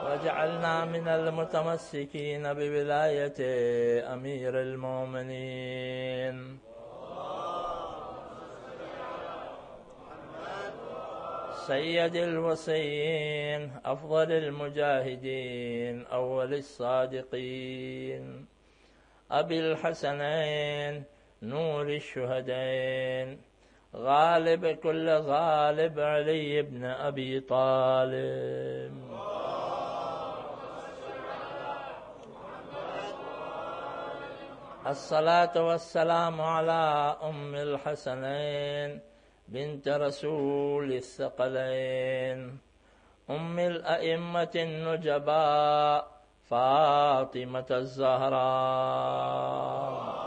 واجعلنا من المتمسكين بولاية أمير المؤمنين سيد الوصيين أفضل المجاهدين أول الصادقين أبي الحسنين نور الشهدين غالب كل غالب علي بن أبي طالب الصلاة والسلام على أم الحسنين بنت رسول الثقلين أم الأئمة النجباء فاطمة الزهراء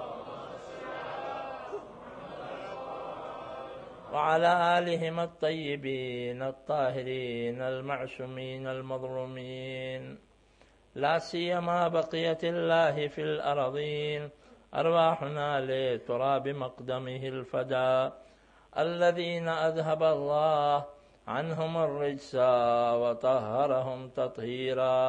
وعلى آلهم الطيبين الطاهرين المعصومين المظلومين لا سيما بقية الله في الأرضين أرواحنا لتراب مقدمه الفداء الذين أذهب الله عنهم الرجس وطهرهم تطهيرا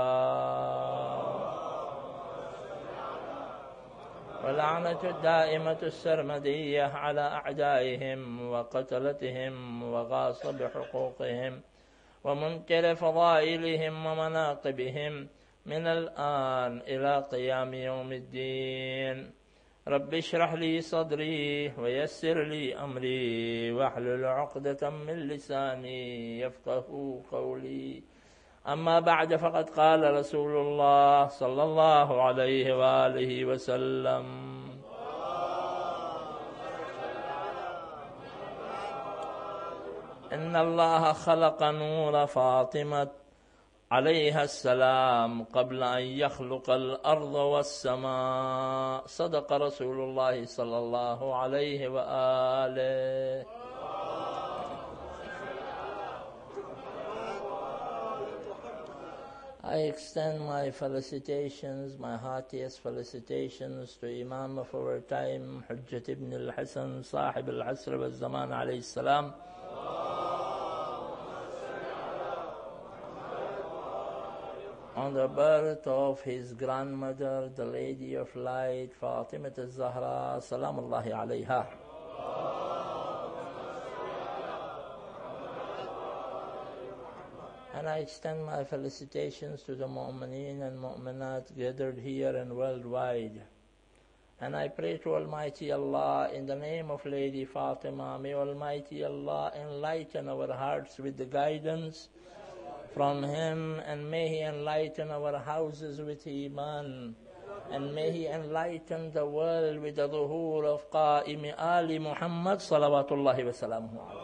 واللعنة الدائمة السرمدية على أعدائهم وقتلتهم وغاصب حقوقهم ومنكر فضائلهم ومناقبهم من الآن إلى قيام يوم الدين. رب اشرح لي صدري ويسر لي أمري واحلل عقدة من لساني يفقه قولي. أما بعد، فقد قال رسول الله صلى الله عليه وآله وسلم: إن الله خلق نور فاطمة عليها السلام قبل أن يخلق الأرض والسماء. صدق رسول الله صلى الله عليه وآله. I extend my felicitations, my heartiest felicitations to Imam of our time, Hujjat ibn al-Hasan, Sahib al-Asr wal-Zaman alayhi salam. On the birth of his grandmother, the Lady of Light, Fatimah al-Zahra, salamullahi alayha. And I extend my felicitations to the mu'mineen and mu'minat gathered here and worldwide. And I pray to Almighty Allah, in the name of Lady Fatima, may Almighty Allah enlighten our hearts with the guidance from Him, and may He enlighten our houses with Iman, and may He enlighten the world with the dhuhur of Qa'im Ali Muhammad salawatullahi wa salamuhu alayhi.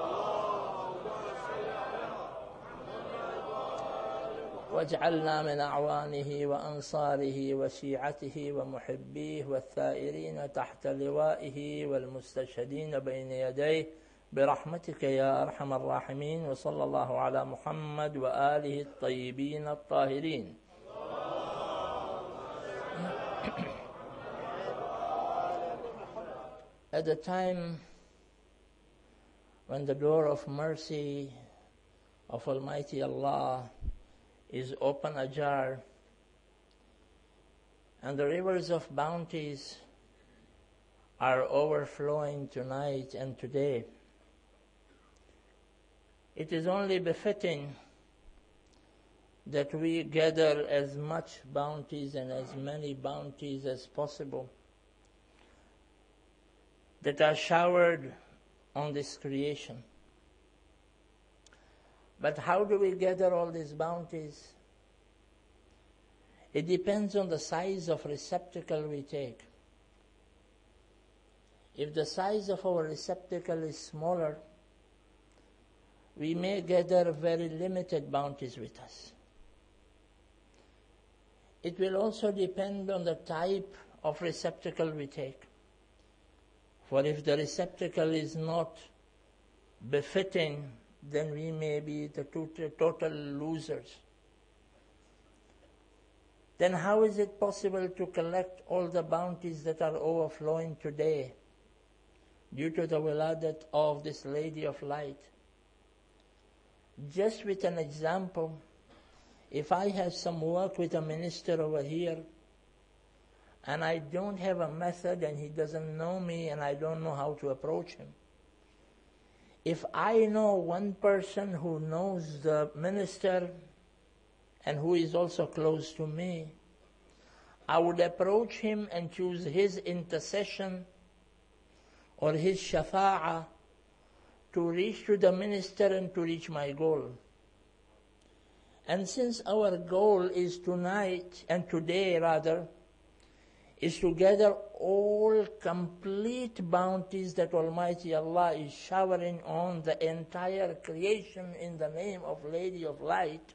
واجعلنا من أعوانه وأنصاره وشيعته ومحبيه والثائرين تحت لوائه والمستشهدين بين يديه برحمتك يا أرحم الراحمين. وصلى الله على محمد وآله الطيبين الطاهرين. At the time when the door of mercy of Almighty Allah is open ajar, and the rivers of bounties are overflowing tonight and today, it is only befitting that we gather as much bounties and as many bounties as possible that are showered on this creation. But how do we gather all these bounties? It depends on the size of receptacle we take. If the size of our receptacle is smaller, we may gather very limited bounties with us. It will also depend on the type of receptacle we take. For if the receptacle is not befitting, then we may be the total losers. Then how is it possible to collect all the bounties that are overflowing today due to the wiladat of this Lady of Light? Just with an example, If I have some work with a minister over here, and I don't have a method, and he doesn't know me, and I don't know how to approach him, if I know one person who knows the minister and who is also close to me, I would approach him and choose his intercession or his shafa'ah to reach to the minister and to reach my goal. And since our goal is tonight, and today rather, is to gather all complete bounties that Almighty Allah is showering on the entire creation in the name of Lady of Light,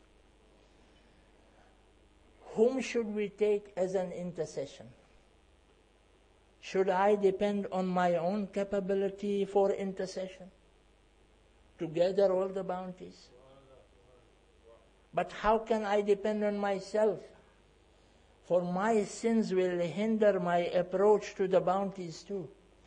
whom should we take as an intercession? Should I depend on my own capability for intercession to gather all the bounties? But how can I depend on myself? For my sins will hinder my approach to the bounties too.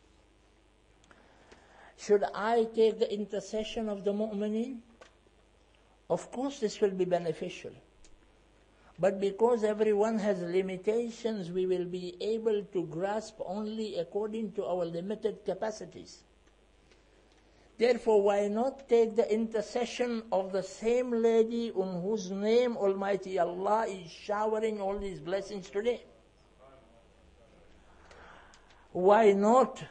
Should I take the intercession of the mu'mineen? Of course this will be beneficial. But because everyone has limitations, we will be able to grasp only according to our limited capacities. Therefore, why not take the intercession of the same lady on whose name Almighty Allah is showering all these blessings today? Why not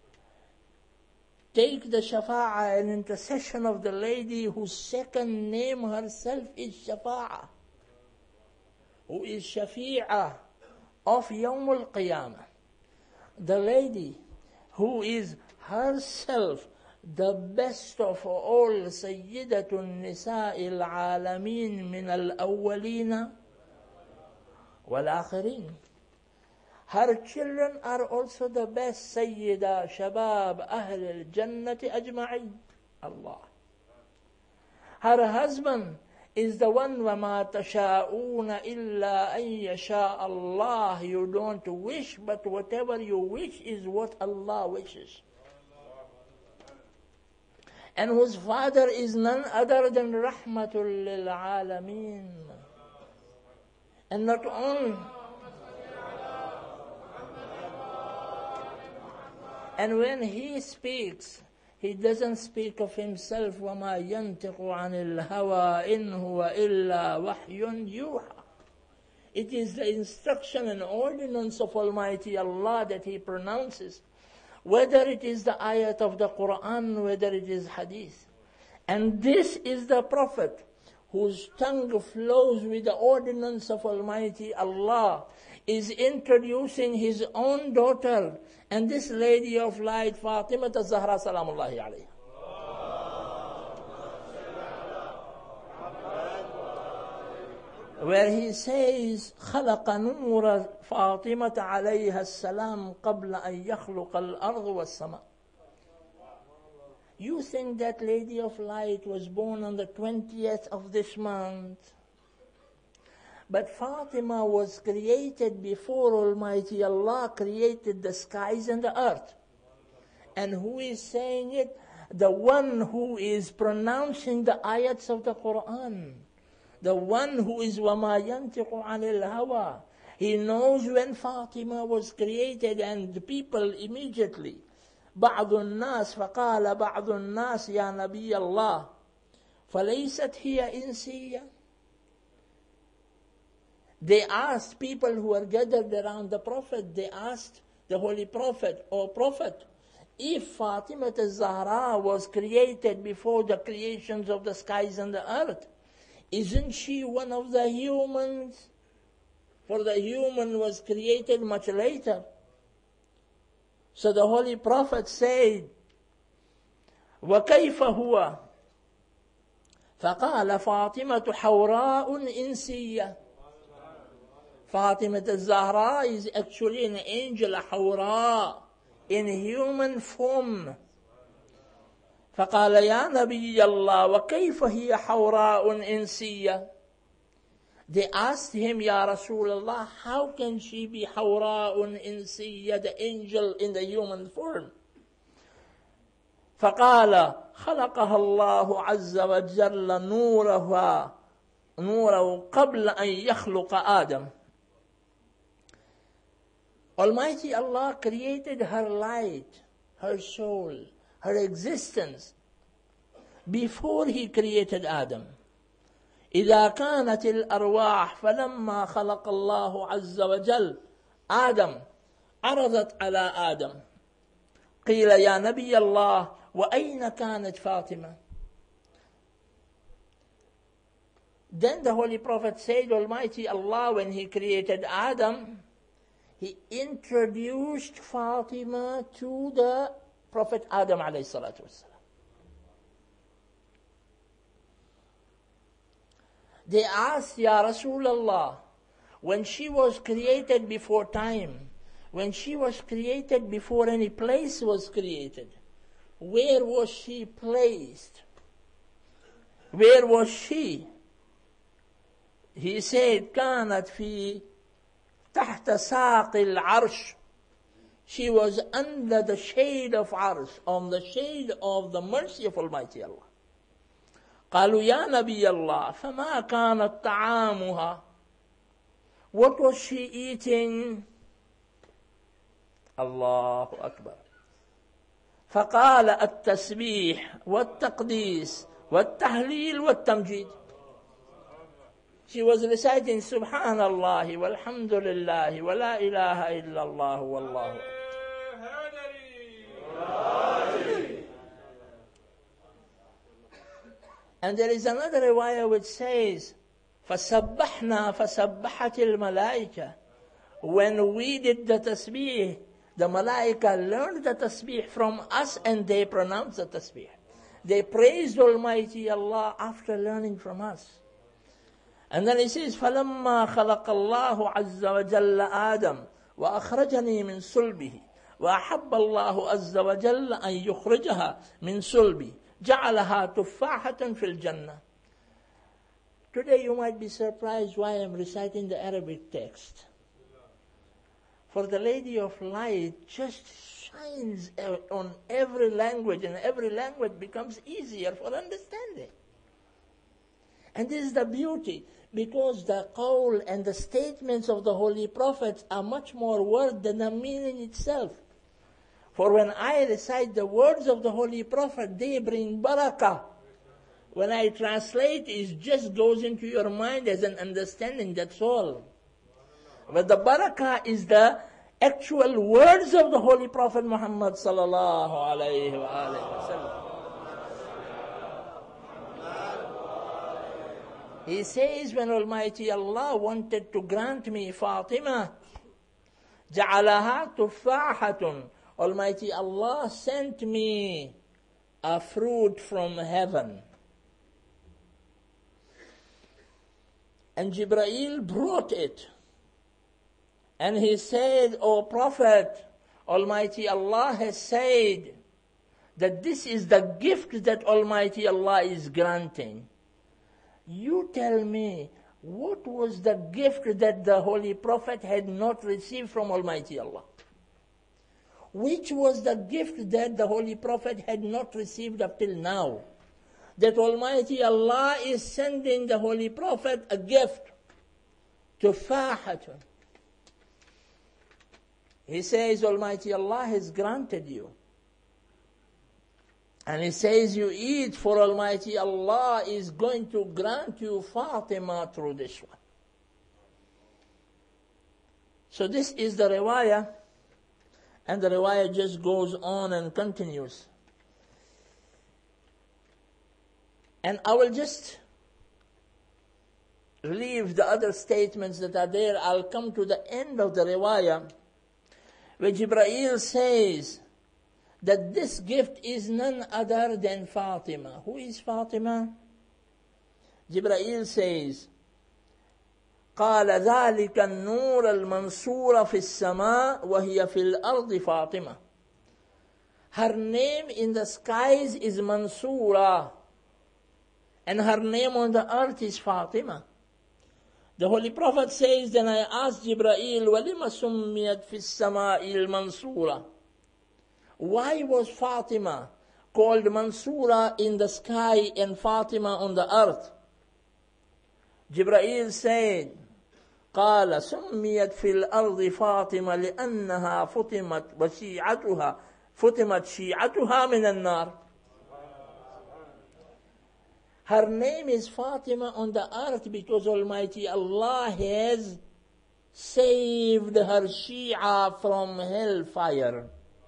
take the shafa'ah and intercession of the lady whose second name herself is shafa'ah, who is shafi'ah of Yawm al-Qiyamah, the lady who is herself the best of all, Sayyidatun Nisa'il Alameen min al-Awwalina wal-Akhirin. Her children are also the best, Sayyida Shabab Ahl al-Jannati Ajma'in. Allah. Her husband is the one, وَمَا تَشَاءُونَ إِلَّا أَن يَشَاءَ اللَّهُ. You don't wish, but whatever you wish is what Allah wishes. And whose father is none other than Rahmatul lil Alameen. And not only, and when he speaks, he doesn't speak of himself. وَمَا يَنْتِقُ عَنِ الْهَوَىٰ إِنْ هُوَ إِلَّا وَحْيٌ يُوحَىٰ. It is the instruction and ordinance of Almighty Allah that he pronounces, whether it is the ayat of the Quran, whether it is hadith. And this is the Prophet whose tongue flows with the ordinance of Almighty Allah, is introducing his own daughter, and this lady of light, Fatima az-Zahra salamullahi alayha. Where he says, خلق نور فاطمة عليها السلام قبل أن يخلق الأرض والسماء. You think that lady of light was born on the 20th of this month? But Fatima was created before Almighty Allah created the skies and the earth. And who is saying it? The one who is pronouncing the ayats of the Quran. The one who is وَمَا يَنْتِقُ عَنِ الْهَوَىٰ. He knows when Fatima was created, and the people immediately, بَعْضُ النَّاسِ فَقَالَ بَعْضُ النَّاسِ يَا نَبِيَّ اللَّهِ فَلَيْسَتْ هِيَ إِنسِيَّةٌ. They asked people who were gathered around the Prophet, they asked the Holy Prophet, "O Prophet, if Fatima az-Zahra was created before the creations of the skies and the earth, isn't she one of the humans? For the human was created much later." So the Holy Prophet said, وَكَيْفَ هُوَ؟ فَقَالَ فَاطِمَةُ حَوْرَاءٌ إِنسِيَّةٌ. Fatima az-Zahra is actually an angel, حَوْرَاء, in human form. فقال يا نبي الله وكيف هي حوراء إنسية. They asked him, Ya Rasulullah, how can she be حوراء إنسية, the angel in the human form? فقال خلقها الله عز وجل نورها نوره قبل أن يخلق آدم. Almighty Allah created her light, her soul, her existence before He created Adam. إذا كانت الأرواح فلما خلق الله عز وجل آدم عرضت على آدم قيل يا نبي الله وأين كانت فاطمة. Then the Holy Prophet said, Almighty Allah, when He created Adam, He introduced Fatima to the Prophet Adam alayhi salatu wasalam. They asked, Ya Rasulullah, when she was created before time, when she was created before any place was created, where was she placed? Where was she? He said, كانت في تحت ساق العرش. She was under the shade of Arsh, on the shade of the mercy of Almighty Allah. قالوا يا نبي الله فما كانت طعامها. What was she eating? الله أكبر. فقال التسبيح والتقديس والتهليل والتمجيد. She was reciting Subhanallah walhamdulillah wa la ilaha illallah wallahu. And there is another riwayah which says, فَسَبَّحْنَا فَسَبَّحَتِ الْمَلَائِكَةِ. When we did the tasbih, the malaika learned the tasbih from us and they pronounced the tasbih. They praised Almighty Allah after learning from us. And then he says, فَلَمَّا خَلَقَ اللَّهُ عَزَّ وَجَلَّ آدَمَ وَأَخْرَجَنِي مِنْ صُلْبِهِ وَأَحَبَّ اللَّهُ عَزَّ وَجَلَّ أَنْ يُخْرِجَهَا مِنْ صُلْبِهِ جَعَلَهَا تُفَّاحَةً فِي الْجَنَّةِ. Today you might be surprised why I'm reciting the Arabic text. For the Lady of Light just shines on every language, and every language becomes easier for understanding. And this is the beauty, because the qawl and the statements of the Holy Prophets are much more word than the meaning itself. For when I recite the words of the Holy Prophet, they bring barakah. When I translate, it just goes into your mind as an understanding, that's all. But the barakah is the actual words of the Holy Prophet Muhammad sallallahu alayhi wa sallam. He says, when Almighty Allah wanted to grant me Fatima, جَعَلَهَا تُفَّاحَةٌ. Almighty Allah sent me a fruit from heaven. And Jibreel brought it. And he said, O Prophet, Almighty Allah has said that this is the gift that Almighty Allah is granting. You tell me, what was the gift that the Holy Prophet had not received from Almighty Allah? Which was the gift that the Holy Prophet had not received up till now? That Almighty Allah is sending the Holy Prophet a gift. Tufahatun. He says, Almighty Allah has granted you. And He says, you eat, for Almighty Allah is going to grant you Fatima through this one. So this is the riwayah, and the riwayah just goes on and continues. And I will just leave the other statements that are there. I'll come to the end of the riwayah, where Jibreel says that this gift is none other than Fatima. Who is Fatima? Jibreel says, قال ذلك النور المنصور في السماء وهي في الأرض فاطمة. Her name in the skies is Mansura, and her name on the earth is Fatima. The Holy Prophet says, then I asked Jibreel, وَلِمَ سُمِّيَتْ فِي السَّمَاءِ الْمَنْصُورَةِ. Why was Fatima called Mansura in the sky and Fatima on the earth? Jibreel said, قال سميت في الأرض فاطمة لأنها فتمت شيعتها من النار. Her name is Fatima on the earth because Almighty Allah has saved her Shia from hellfire.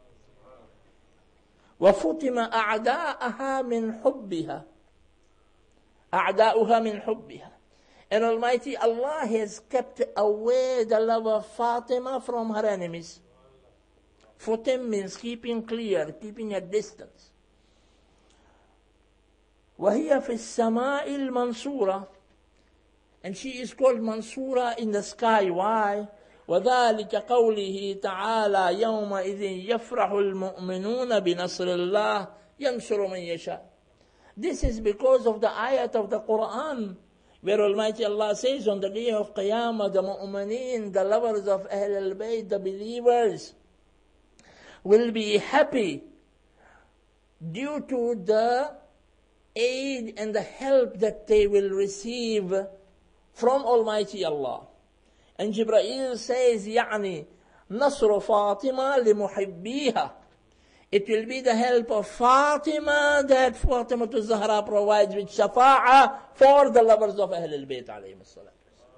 وفتم أعداءها من حبها. And Almighty Allah has kept away the love of Fatima from her enemies. Futim means keeping clear, keeping a distance. وهي في السماء المنصورة. And she is called Mansura in the sky. Why? وذلك قوله تعالى يومئذ يفرح المؤمنون بنصر الله ينصر من يشاء. This is because of the ayat of the Quran where Almighty Allah says on the day of Qiyamah, the mu'mineen, the lovers of Ahl al-Bayt, the believers, will be happy due to the aid and the help that they will receive from Almighty Allah. And Jibreel says, يعني نصر فاطمة لمحبيها. It will be the help of Fatima that Fatima to Zahra provides with shafa'a for the lovers of Ahl al-Bayt alayhim as-salam.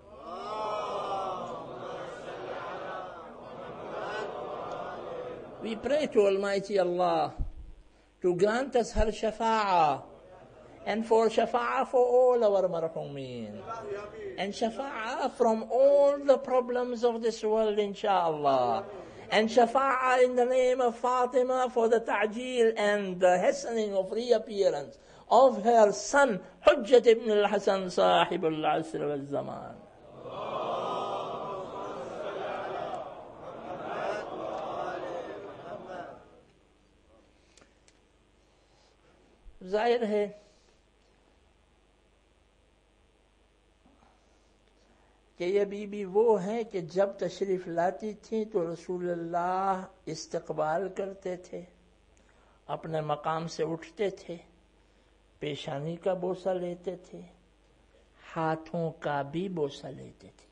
We pray to Almighty Allah to grant us her shafa'a, and for shafa'a for all our marhumeen, and shafa'a from all the problems of this world, inshaAllah, and shafa'a in the name of Fatima for the ta'jeel and the hastening of reappearance of her son Hujjat ibn al-Hasan Sahib al-Asr wal-Zaman. ظاہر ہے کہ یہ be be وہ ہیں کہ جب تشریف لاتی تھیں تو رسول اللہ استقبال کرتے تھے، اپنے مقام سے اٹھتے تھے، پیشانی کا بوسہ لیتے تھے، ہاتھوں کا بھی بوسہ لیتے تھے.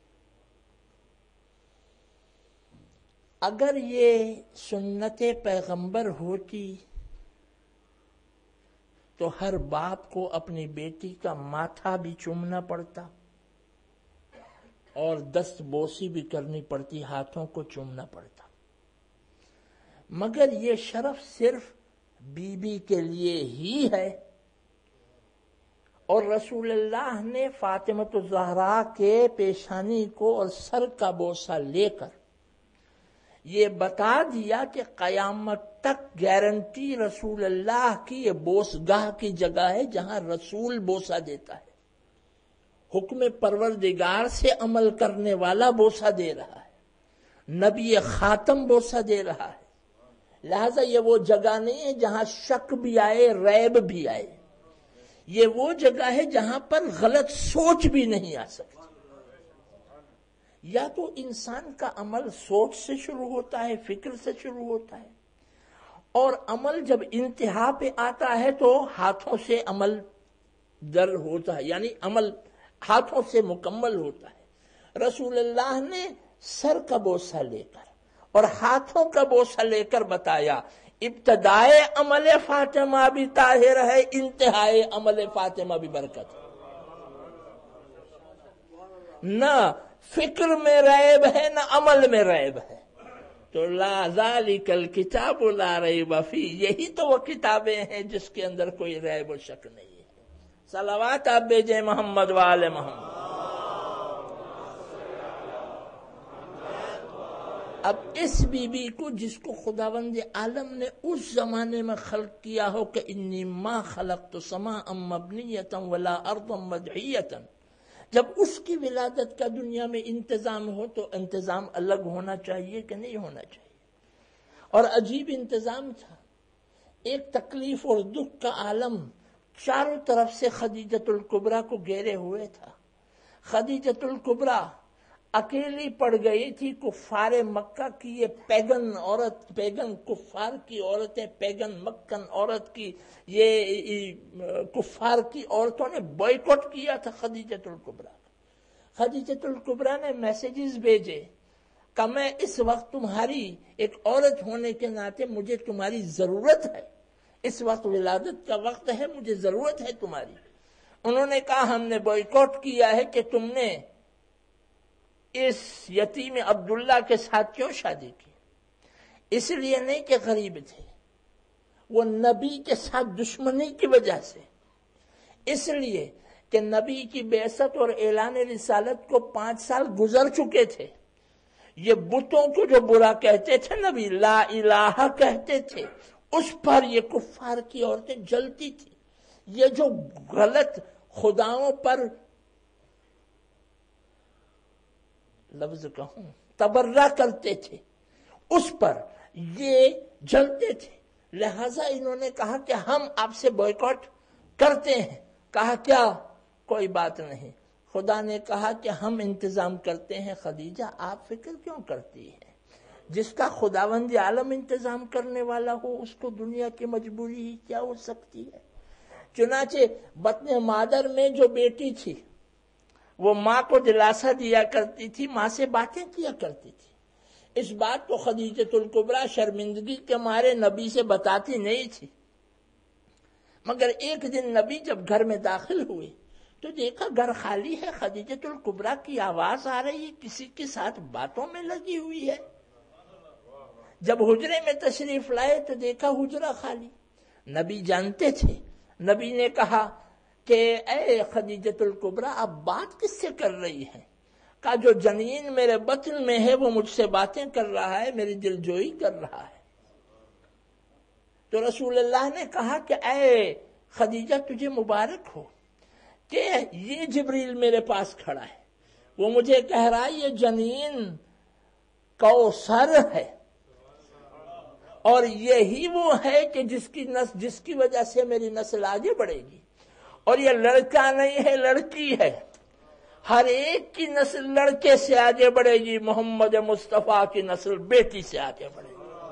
اگر یہ سنت پیغمبر ہوتی تو ہر باپ کو اپنی بیٹی کا ماتھا بھی چومنا پڑتا اور دست بوسی بھی کرنی پڑتی، ہاتھوں کو چومنا پڑتا. مگر یہ شرف صرف بی بی کے لیے ہی ہے، اور رسول اللہ نے فاطمہ الزہرا کے پیشانی کو اور سر کا بوسہ لے کر یہ بتا دیا کہ قیامت تک گارنٹی رسول اللہ کی یہ بوس گاہ کی جگہ ہے جہاں رسول بوسہ دیتا ہے. حکم پروردگار سے عمل کرنے والا بوسہ دے رہا ہے، نبی خاتم بوسہ دے رہا ہے. لہذا یہ وہ جگہ نہیں ہے جہاں شک بھی آئے، ریب بھی آئے. یہ وہ جگہ ہے جہاں پر غلط سوچ بھی نہیں آ سکتی. یا تو انسان کا عمل سوچ سے شروع ہوتا ہے، فکر سے شروع ہوتا ہے، اور عمل جب انتہا پہ آتا ہے تو ہاتھوں سے عمل در ہوتا ہے، یعنی عمل ہاتھوں سے مکمل ہوتا ہے. رسول اللہ نے سر کا بوسہ لے کر اور ہاتھوں کا بوسہ لے کر بتایا ابتدائے عمل فاطمہ بھی طاہر ہے، انتہائے عمل فاطمہ بھی برکت ہے. نہ فکر میں ریب ہے نہ عمل میں ریب ہے. تو لا ذالک الکتاب لا ریب فیہ، یہی تو وہ کتابیں ہیں جس کے اندر کوئی ریب و شک نہیں ہے. صلوات آپ بھیجیں محمد وآل محمد. اب اس بی بی کو جس کو خداوند عالم نے اس زمانے میں خلق کیا ہو کہ انی ما خلقت سماء مبنیۃ ولا ارض مدحیۃ، جب اس کی ولادت کا دنیا میں انتظام ہو تو انتظام الگ ہونا چاہیے کہ نہیں ہونا چاہیے. اور عجیب انتظام تھا. ایک تکلیف اور دکھ کا عالم چاروں طرف سے خدیجۃ الکبریٰ کو گھیرے ہوئے تھا. خدیجۃ الکبریٰ اکیلی پڑ گئی تھی. کفار مکہ کی یہ پیگن عورت، پیگن کفار کی عورتیں، پیگن مکن عورت کی یہ کفار کی عورتوں نے بائیکاٹ کیا تھا خدیجۃ الکبریٰ. خدیجۃ الکبریٰ نے میسیجز بھیجے کہ میں اس وقت تمہاری ایک عورت ہونے کے ناطے مجھے تمہاری ضرورت ہے، اس وقت ولادت کا وقت ہے، مجھے ضرورت ہے تمہاری۔ انہوں نے کہا ہم نے بوائکاٹ کیا ہے کہ تم نے اس یتیم عبداللہ کے ساتھ کیوں شادی کی؟ اس لیے نہیں کہ غریب تھے، وہ نبی کے ساتھ دشمنی کی وجہ سے، اس لیے کہ نبی کی بعثت اور اعلان رسالت کو 5 سال گزر چکے تھے۔ یہ بتوں کو جو برا کہتے تھے نبی لا الہ کہتے تھے، اس پر یہ کفار کی عورتیں جلتی تھی۔ یہ جو غلط خداؤں پر لفظ کہوں تبرہ کرتے تھے، اس پر یہ جلتے تھے۔ لہذا انہوں نے کہا کہ ہم آپ سے بوائکاٹ کرتے ہیں۔ کہا کیا؟ کوئی بات نہیں۔ خدا نے کہا کہ ہم انتظام کرتے ہیں۔ خدیجہ آپ فکر کیوں کرتی ہیں؟ جس کا خداوند عالم انتظام کرنے والا ہو اس کو دنیا کی مجبوری ہی کیا ہو سکتی ہے؟ چنانچہ بطن مادر میں جو بیٹی تھی وہ ماں کو دلاسا دیا کرتی تھی، ماں سے باتیں کیا کرتی تھی۔ اس بات کو خدیجۃ الکبریٰ شرمندگی کے مارے نبی سے بتاتی نہیں تھی، مگر ایک دن نبی جب گھر میں داخل ہوئے تو دیکھا گھر خالی ہے، خدیجۃ الکبریٰ کی آواز آ رہی ہے، کسی کے ساتھ باتوں میں لگی ہوئی ہے۔ جب حجرے میں تشریف لائے تو دیکھا حجرہ خالی۔ نبی جانتے تھے۔ نبی نے کہا کہ اے خدیجۃ الکبریٰ آپ بات کس سے کر رہی ہیں؟ کہا جو جنین میرے بطن میں ہے وہ مجھ سے باتیں کر رہا ہے، میری دل جوئی کر رہا ہے۔ تو رسول اللہ نے کہا کہ اے خدیجہ تجھے مبارک ہو کہ یہ جبریل میرے پاس کھڑا ہے، وہ مجھے کہہ رہا ہے یہ جنین کوثر ہے، اور یہی وہ ہے کہ جس کی وجہ سے میری نسل آگے بڑھے گی، اور یہ لڑکا نہیں ہے لڑکی ہے، ہر ایک کی نسل لڑکے سے آگے بڑھے گی، محمد مصطفیٰ کی نسل بیٹی سے آگے بڑھے گی۔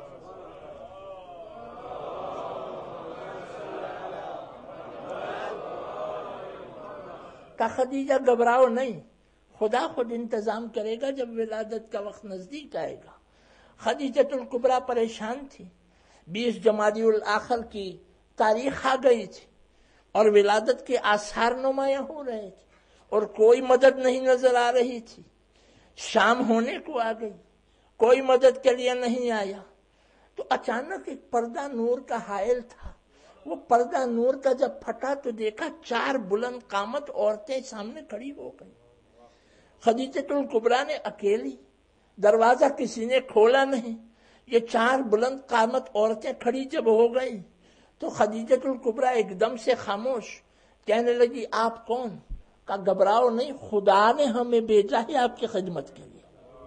کہ خدیجہ گھبراؤ نہیں، خدا خود انتظام کرے گا جب ولادت کا وقت نزدیک آئے گا۔ خدیجۃ الکبریٰ پریشان تھی۔ 20 جمادی الاخر کی تاریخ آ گئی تھی اور ولادت کے آثار نمایاں ہو رہے تھے اور کوئی مدد نہیں نظر آ رہی تھی۔ شام ہونے کو آ گئی، کوئی مدد کے لیے نہیں آیا۔ تو اچانک ایک پردہ نور کا حائل تھا، وہ پردہ نور کا جب پھٹا تو دیکھا 4 بلند قامت عورتیں سامنے کھڑی ہو گئی۔ خدیجۃ الکبریٰ نے اکیلی، دروازہ کسی نے کھولا نہیں، یہ 4 بلند قامت عورتیں کھڑی جب ہو گئی تو خدیجۃ الکبریٰ ایک دم سے خاموش، کہنے لگی آپ کون؟ کہا گھبراؤ نہیں، خدا نے ہمیں بھیجا ہے آپ کی خدمت کے لیے۔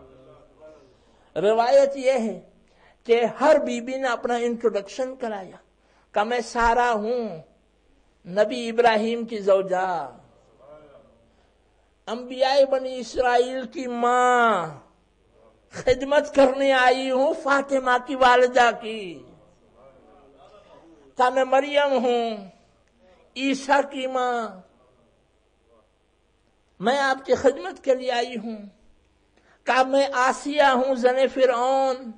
روایت یہ ہے کہ ہر بی بی نے اپنا انٹروڈکشن کرایا کہ میں سارا ہوں، نبی ابراہیم کی زوجہ، انبیاء بنی اسرائیل کی ماں، خدمت کرنے آئی ہوں فاطمہ کی والدہ کی، کہ میں مریم ہوں عیسیٰ کی ماں، میں آپ کی خدمت کے لیے آئی ہوں، کہ میں آسیہ ہوں زن فرعون،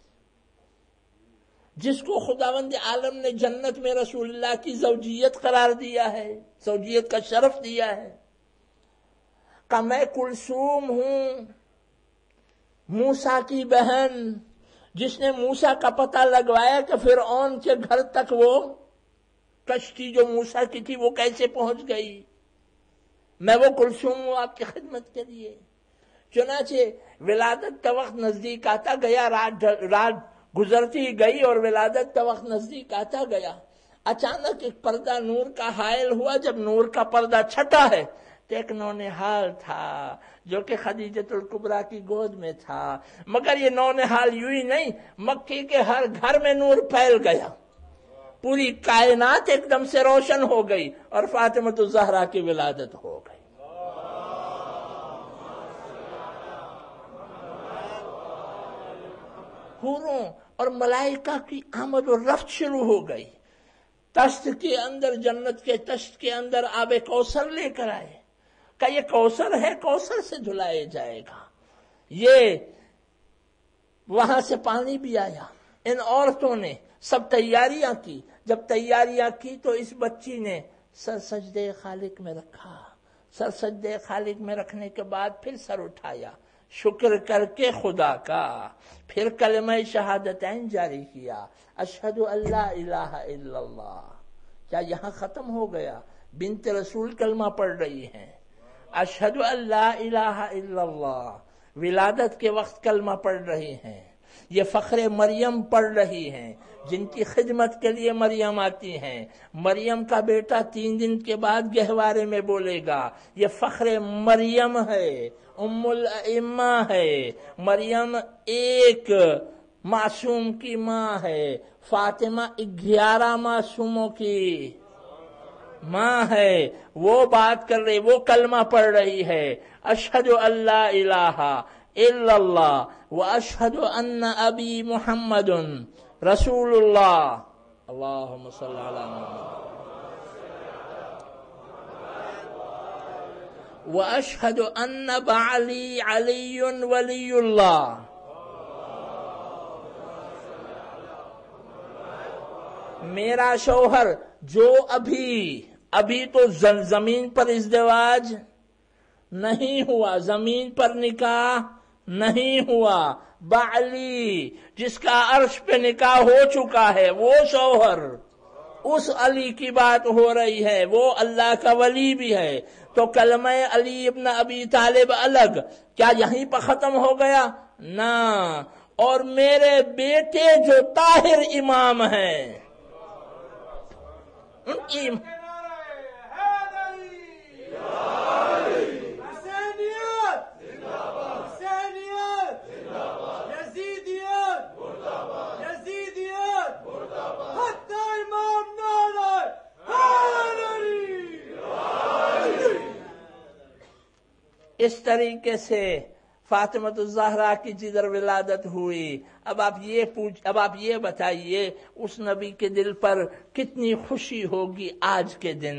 جس کو خداوند عالم نے جنت میں رسول اللہ کی زوجیت قرار دیا ہے، زوجیت کا شرف دیا ہے، کہ میں کلثوم ہوں موسیٰ کی بہن، جس نے موسیٰ کا پتہ لگوایا کہ فرعون کے گھر تک وہ کشتی جو موسیٰ کی تھی وہ کیسے پہنچ گئی، میں وہ کلثوم ہوں آپ کی خدمت کے لیے۔ چنانچہ ولادت کا وقت نزدیک آتا گیا، رات گزرتی گئی اور ولادت کا وقت نزدیک آتا گیا۔ اچانک ایک پردہ نور کا حائل ہوا۔ جب نور کا پردہ چھٹا ہے تو ایک نونہال تھا جو کہ خدیجۃ الکبریٰ کی گود میں تھا، مگر یہ نونہال یوں ہی نہیں، مکے کے ہر گھر میں نور پھیل گیا، پوری کائنات ایک دم سے روشن ہو گئی اور فاطمۃ الزہرا کی ولادت ہو گئی۔ حوروں اور ملائکہ کی آمد و رفت شروع ہو گئی۔ تشت کے اندر، جنت کے تشت کے اندر آب کوثر لے کر آئے، کہ یہ کوثر ہے، کوثر سے دھلایا جائے گا۔ یہ وہاں سے پانی بھی آیا، ان عورتوں نے سب تیاریاں کی، جب تیاریاں کی تو اس بچی نے سر سجدے خالق میں رکھا، سر سجدے خالق میں رکھنے کے بعد پھر سر اٹھایا شکر کر کے خدا کا، پھر کلمہ شہادتین جاری کیا، اشہد ان لا الہ الا اللہ۔ کیا یہاں ختم ہو گیا؟ بنت رسول کلمہ پڑھ رہی ہیں، اشہد ان لا الہ الا اللہ، ولادت کے وقت کلمہ پڑھ رہی ہیں، یہ فخر مریم پڑھ رہی ہیں جن کی خدمت کے لیے مریم آتی ہیں۔ مریم کا بیٹا 3 دن کے بعد گہوارے میں بولے گا، یہ فخر مریم ہے، ام الائمہ ہے، مریم ایک معصوم کی ماں ہے، فاطمہ 11 معصوموں کی ماں ہے، وہ بات کر رہی، وہ کلمہ پڑھ رہی ہے، اشہد ان لا الہ الا اللہ واشہد ان ابی محمد رسول اللہ، اللہم صلی علی محمد واشہد ان بعلی علی ولی اللہ۔ میرا شوہر جو ابھی تو زمین پر ازدواج نہیں ہوا، زمین پر نکاح نہیں ہوا، بعلی جس کا عرش پہ نکاح ہو چکا ہے وہ شوہر، اس علی کی بات ہو رہی ہے، وہ اللہ کا ولی بھی ہے۔ تو کلمہ علی ابن ابی طالب الگ، کیا یہیں پر ختم ہو گیا؟ نہ، اور میرے بیٹے جو طاہر امام ہیں ان کی اس طریقے سے فاطمہ الزہرا کی جدھر ولادت ہوئی۔ اب آپ یہ بتائیے اس نبی کے دل پر کتنی خوشی ہوگی آج کے دن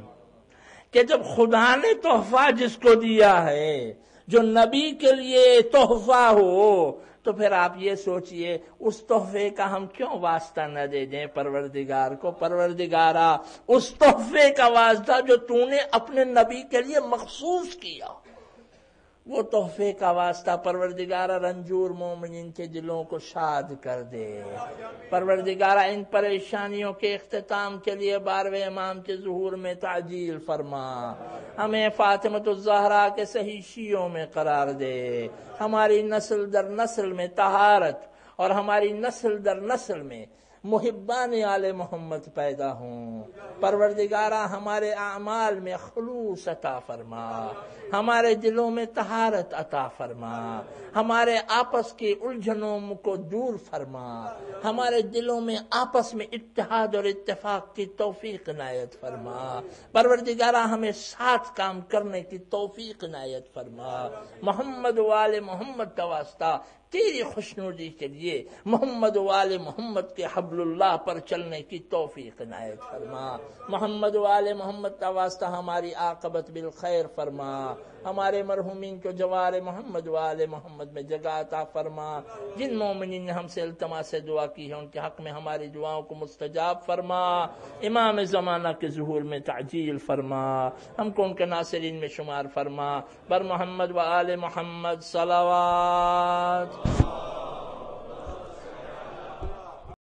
کہ جب خدا نے تحفہ جس کو دیا ہے، جو نبی کے لیے تحفہ ہو، تو پھر آپ یہ سوچئے اس تحفے کا ہم کیوں واسطہ نہ دے دیں پروردگار کو؟ پروردگارا، اس تحفے کا واسطہ جو تو نے اپنے نبی کے لیے مخصوص کیا، وہ تحفے کا واسطہ پروردگارہ رنجور مومنین کے دلوں کو شاد کر دے۔ پروردگارہ ان پریشانیوں کے اختتام کے لیے 12ویں امام کے ظہور میں تعجیل فرما، ہمیں فاطمۃ الزہرا کے صحیح شیعوں میں قرار دے، ہماری نسل در نسل میں طہارت اور ہماری نسل در نسل میں محبان آل محمد پیدا ہوں۔ پروردگارہ ہمارے اعمال میں خلوص عطا فرما، ہمارے دلوں میں طہارت عطا فرما، ہمارے آپس کی الجھنوں کو دور فرما، ہمارے دلوں میں آپس میں اتحاد اور اتفاق کی توفیق عنایت فرما۔ پروردگارہ ہمیں ساتھ کام کرنے کی توفیق عنایت فرما۔ محمد و آل محمد کا واسطہ تیری خوشنودی کے لیے محمد و آل محمد کے حبل اللہ پر چلنے کی توفیق عنایت فرما۔ محمد و آل محمد کا واسطہ ہماری عاقبت بالخیر فرما، ہمارے مرحومین کو جوار محمد و آل محمد میں جگہ عطا فرما۔ جن مومنین نے ہم سے التماس سے دعا کی ہے ان کے حق میں ہماری دعاؤں کو مستجاب فرما، امام زمانہ کے ظہور میں تعجیل فرما، ہم کو ان کے ناصرین میں شمار فرما۔ بر محمد و آل محمد صلوات۔